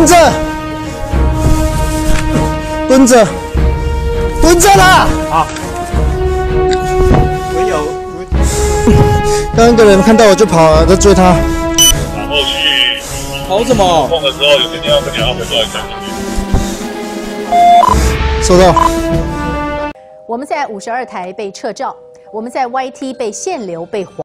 着，蹲着，蹲着啦！ 好。 刚刚一个人看到我就跑，在追他。 然后去跑什么？ 碰的时候有个电话跟你要回报一下。 收到。 我们在52台被撤照，我们在 YT 被限流被黄。